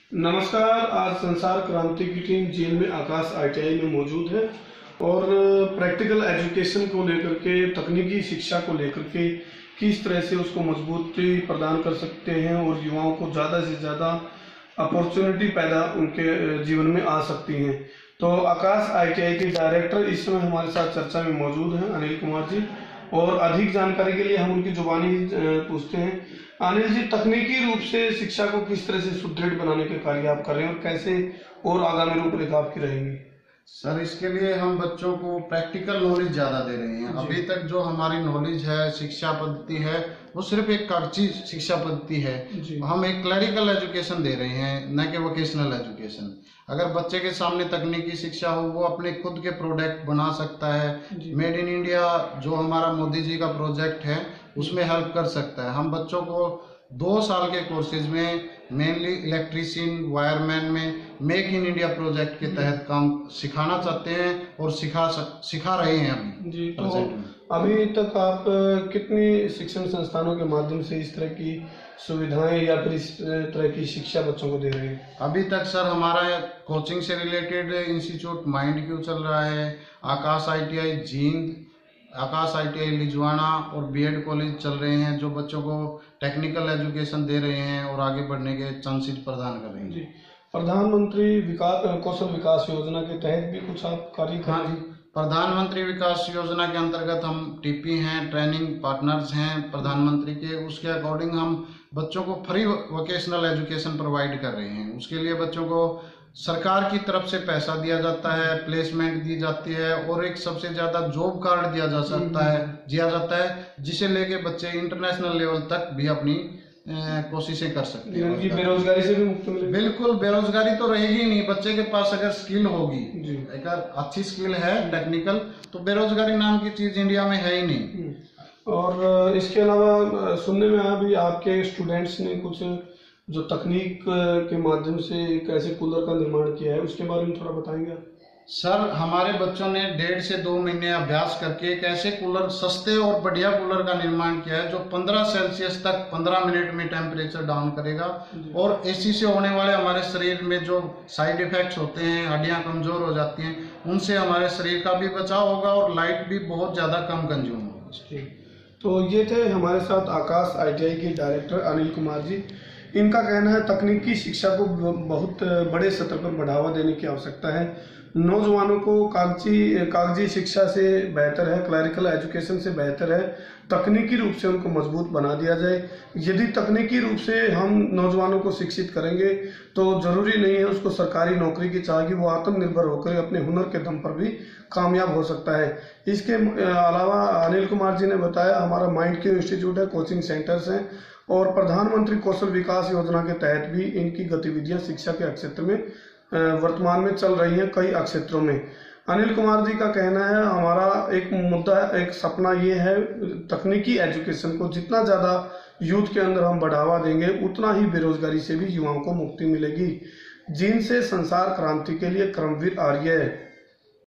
नमस्कार। आज संसार क्रांति की टीम जेल में आकाश आईटीआई में मौजूद है और प्रैक्टिकल एजुकेशन को लेकर के, तकनीकी शिक्षा को लेकर के किस तरह से उसको मजबूती प्रदान कर सकते हैं और युवाओं को ज़्यादा से ज़्यादा अपॉर्चुनिटी पैदा उनके जीवन में आ सकती हैं। तो आकाश आईटीआई के डायरेक्टर इस समय हमारे साथ चर्चा में मौजूद हैं, अनिल कुमार जी, और अधिक जानकारी के लिए हम उनकी जुबानी पूछते हैं। अनिल जी, तकनीकी रूप से शिक्षा को किस तरह से सुदृढ़ बनाने के कार्य आप कर रहे हैं और कैसे और आगामी रूपरेखा आपकी रहेंगी? सर, इसके लिए हम बच्चों को प्रैक्टिकल नॉलेज ज़्यादा दे रहे हैं। अभी तक जो हमारी नॉलेज है, शिक्षा पद्धति है, वो सिर्फ एक कागजी शिक्षा पद्धति है। हम एक क्लरिकल एजुकेशन दे रहे हैं, न कि वोकेशनल एजुकेशन। अगर बच्चे के सामने तकनीकी शिक्षा हो, वो अपने खुद के प्रोडक्ट बना सकता है। मेड इन इंडिया जो हमारा मोदी जी का प्रोजेक्ट है, उसमें हेल्प कर सकता है। हम बच्चों को 2 साल के कोर्सेज में मेनली इलेक्ट्रीशियन, वायरमैन में मेक इन इंडिया प्रोजेक्ट के तहत काम सिखाना चाहते हैं और सिखा रहे हैं अभी जी। तो अभी तक आप कितनी शिक्षण संस्थानों के माध्यम से इस तरह की सुविधाएं या फिर इस तरह की शिक्षा बच्चों को दे रहे हैं? अभी तक सर हमारा कोचिंग से रिलेटेड इंस्टीट्यूट माइंड क्यू चल रहा है, आकाश आईटीआई जींद, आकाश आईटीआई लिजवाना और बीएड कॉलेज चल रहे हैं, जो बच्चों को टेक्निकल एजुकेशन दे रहे हैं और आगे बढ़ने के चांसेस प्रदान कर रहे हैं। जी। प्रधानमंत्री कौशल विकास योजना के तहत भी कुछ आप कार्य कर रहे हैं? प्रधानमंत्री विकास योजना के अंतर्गत हम टीपी हैं, ट्रेनिंग पार्टनर्स हैं प्रधानमंत्री के। उसके अकॉर्डिंग हम बच्चों को फ्री वोकेशनल एजुकेशन प्रोवाइड कर रहे हैं। उसके लिए बच्चों को सरकार की तरफ से पैसा दिया जाता है, प्लेसमेंट दी जाती है और एक सबसे ज्यादा जॉब कार्ड दिया जाता है जिसे लेके बच्चे इंटरनेशनल लेवल तक भी अपनी कोशिशें कर सकते हैं। बेरोजगारी से भी मुक्त मिलेगी? बिल्कुल, बेरोजगारी तो रहेगी नहीं। बच्चे के पास अगर स्किल होगी, अगर अच्छी स्किल है टेक्निकल, तो बेरोजगारी नाम की चीज इंडिया में है ही नहीं। और इसके अलावा सुनने में आया भी आपके स्टूडेंट्स ने कुछ जो तकनीक के माध्यम से एक ऐसे कूलर का निर्माण किया है, उसके बारे में थोड़ा बताएंगे आप? सर, हमारे बच्चों ने 1.5 से 2 महीने अभ्यास करके एक ऐसे कूलर, सस्ते और बढ़िया कूलर का निर्माण किया है जो 15 सेल्सियस तक 15 मिनट में टेम्परेचर डाउन करेगा और एसी से होने वाले हमारे शरीर में जो साइड इफेक्ट्स होते हैं, हड्डियां कमजोर हो जाती हैं, उनसे हमारे शरीर का भी बचाव होगा और लाइट भी बहुत ज्यादा कम कंज्यूम होगी। तो ये थे हमारे साथ आकाश आईटीआई के डायरेक्टर अनिल कुमार जी। इनका कहना है तकनीकी शिक्षा को बहुत बड़े स्तर पर बढ़ावा देने की आवश्यकता है। नौजवानों को कागजी शिक्षा से बेहतर है, क्लरिकल एजुकेशन से बेहतर है तकनीकी रूप से उनको मजबूत बना दिया जाए। यदि तकनीकी रूप से हम नौजवानों को शिक्षित करेंगे तो जरूरी नहीं है उसको सरकारी नौकरी की चाहिए, वो आत्मनिर्भर होकर अपने हुनर के दम पर भी कामयाब हो सकता है। इसके अलावा अनिल कुमार जी ने बताया हमारा माइंड क्यू इंस्टीट्यूट है, कोचिंग सेंटर्स हैं और प्रधानमंत्री कौशल विकास योजना के तहत भी इनकी गतिविधियां शिक्षा के क्षेत्र में वर्तमान में चल रही हैं कई क्षेत्रों में। अनिल कुमार जी का कहना है हमारा एक मुद्दा, एक सपना ये है तकनीकी एजुकेशन को जितना ज़्यादा यूथ के अंदर हम बढ़ावा देंगे उतना ही बेरोजगारी से भी युवाओं को मुक्ति मिलेगी। जींद से संसार क्रांति के लिए कर्मवीर आर्य।